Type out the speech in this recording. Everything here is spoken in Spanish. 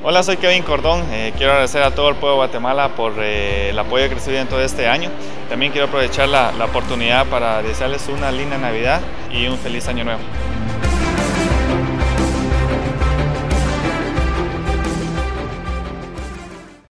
Hola, soy Kevin Cordón. Quiero agradecer a todo el pueblo de Guatemala por el apoyo que recibí en todo este año. También quiero aprovechar la oportunidad para desearles una linda Navidad y un feliz Año Nuevo.